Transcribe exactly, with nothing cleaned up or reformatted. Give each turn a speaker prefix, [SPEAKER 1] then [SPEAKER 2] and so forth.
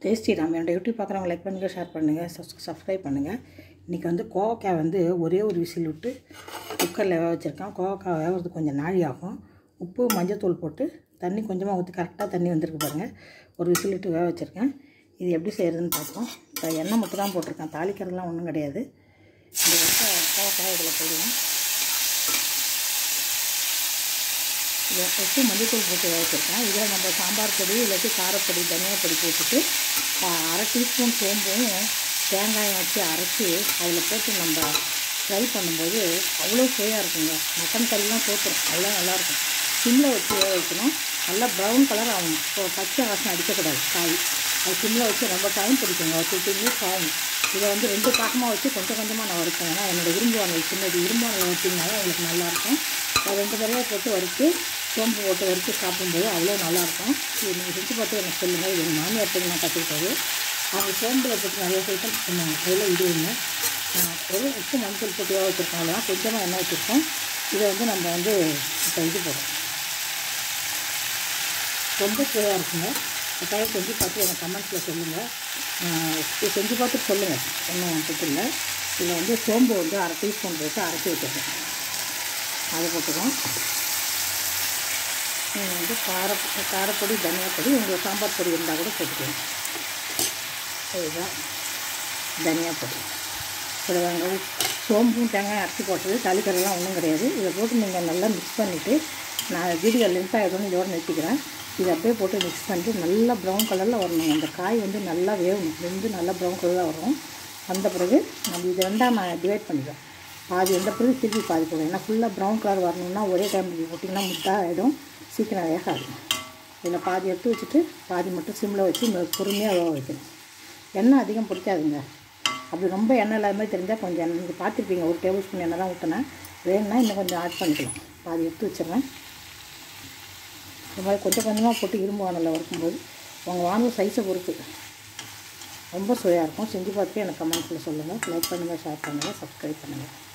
[SPEAKER 1] Tasty Ram என்னோட YouTube பார்க்குறவங்க like பண்ணுங்கள், ஷேர் பண்ணுங்கள், சப்ஸ்கிரைப் பண்ணுங்கள். இன்றைக்கி வந்து கோவக்காய் வந்து ஒரே ஒரு விசில் விட்டு குக்கரில் வேக வச்சுருக்கேன். கோவக்காய் வேகிறது கொஞ்சம் நாழி ஆகும். உப்பு மஞ்சத்தூள் போட்டு தண்ணி கொஞ்சமாக ஊற்றி கரெக்டாக தண்ணி வந்துருக்கு பாருங்கள். ஒரு விசில் விட்டு வேக வச்சுருக்கேன். இது எப்படி செய்கிறதுன்னு பார்ப்போம். இப்போ எண்ணெய் மட்டும் தான் போட்டிருக்கேன், தாளிக்கிறதுலாம் ஒன்றும் கிடையாது. இந்த வந்து கோவக்காய் இதில் போடுவோம். இதை உப்பு மஞ்சத்தூள் போட்டு வேக வச்சுருக்கேன். இதில் நம்ம சாம்பார் பொடி இல்லாட்டி காரப்பொடி தனியாக பொடி போட்டுட்டு அரை டீஸ்பூன் சோம்பும் தேங்காயம் வச்சு அரைச்சி அதில் போட்டு நம்ம ஃப்ரை பண்ணும்போது அவ்வளோ சுவையாக இருக்குங்க. மட்டன் கறிலாம் போட்டுரும், அவ்வளோ நல்லாயிருக்கும். சிம்மில் வச்சு வேக வைக்கணும். நல்லா ப்ரௌன் கலர் ஆகணும். இப்போ பச்சை வாசனை அடிக்கக்கூடாது காய். அது சிம்மில் வச்சு ரொம்ப டைம் பிடிக்குங்க. ஒரு ஃபிஃப்டீன் மினிட்ஸ் ஆகும். இதை வந்து ரெண்டு பாக்கமாக வச்சு கொஞ்சம் கொஞ்சமாக நான் வறுப்பேன். ஏன்னா என்னோடய இரும்புவானல் சின்னது இரும்புவானல் வச்சிங்கனாலும் அவங்களுக்கு நல்லாயிருக்கும். அது ரெண்டு தடவை போட்டு வறுத்து சோம்பு போட்டு வறுத்து சாப்பிடும்போது அவ்வளோ நல்லாயிருக்கும். இது நீங்கள் செஞ்சு பார்த்து எனக்கு சொல்லுங்கள். இது எங்கள் மாமியார்ட்டு நான் கற்றுக்கிட்டது. அவங்க சோம்பில் போட்டு நிறைய ஐட்டம் சொன்னாங்க. அதில் இது ஒன்று ஒரு உப்பு மஞ்சள் போட்டு வேக வச்சுருக்கோம். அதெல்லாம் கொஞ்சமாக எண்ணெய் வச்சுருக்கோம். இதை வந்து நம்ம வந்து இப்போ இது போடுறோம். ரொம்ப சுவையாக இருக்குங்க. கட்டாயம் செஞ்சு பார்த்து எனக்கு கமெண்ட்ஸில் சொல்லுங்கள். இது செஞ்சு பார்த்துட்டு சொல்லுங்கள், ஒன்றும் வந்துட்டு இல்லை. இதில் வந்து சோம்பு வந்து அரை டீஸ்பூன் போட்டு அரைச்சி வச்சுருக்கேன். அதை போட்டுக்கோம். நீங்கள் வந்து கார காரப்பொடி தனியாப்பொடி உங்களுக்கு சாம்பார் பொடி இருந்தால் கூட போட்டுக்கணும். இதுதான் தனியாப்பொடி. சொல்லுவாங்க சோம்பும் தேங்காய் அரைச்சி போட்டது தாளிக்கரெல்லாம் ஒன்றும் கிடையாது. இதை போட்டு நீங்கள் நல்லா மிக்ஸ் பண்ணிவிட்டு நான் வீடியோ லென்த் ஆகிடும்னு இதோடு நிறுத்திக்கிறேன். இதை அப்படியே போட்டு மிக்ஸ் பண்ணிட்டு நல்லா ப்ரௌன் கலரில் வரணும். அந்த காய் வந்து நல்லா வேகணும். வெந்து நல்லா ப்ரௌன் கலரில் வரும். வந்த பிறகு நம்ம இதை ரெண்டாக நான் டிவைட் பண்ணிடுவேன். பாதி வந்த பிறகு திருப்பி பாதி போடுவேன். ஏன்னா ஃபுல்லாக ப்ரௌன் கலர் வரணும்னா ஒரே டைம் போட்டிங்கன்னா முட்டா ஆகிடும், சீக்கிரம் வேகாது. இதில் பாதி எடுத்து வச்சுட்டு பாதி மட்டும் சிம்மில் வச்சு பொறுமையாக வேக வைக்கணும். எண்ணெய் அதிகம் பிடிக்காதுங்க. அப்படி ரொம்ப எண்ணெய் இல்லாத மாதிரி தெரிஞ்சால் கொஞ்சம் எண்ணெய் நீங்கள் பார்த்துருப்பீங்க. ஒரு டேபிள் ஸ்பூன் எண்ணெய் தான் ஊற்றினேன். வேணும்னா இன்னும் கொஞ்சம் ஆட் பண்ணிக்கலாம். பாதி எடுத்து வச்சிடுறேன். இந்த மாதிரி கொஞ்சம் கொஞ்சமாக போட்டு இரும்பு வானலில் வறுக்கும்போது உங்கள் வானல் சைஸை பொறுத்து ரொம்ப சுவையாக இருக்கும். செஞ்சு பார்த்துட்டு எனக்கு கமெண்ட்ஸில் சொல்லுங்கள். லைக் பண்ணுங்கள், ஷேர் பண்ணுங்கள், சப்ஸ்கிரைப் பண்ணுங்கள்.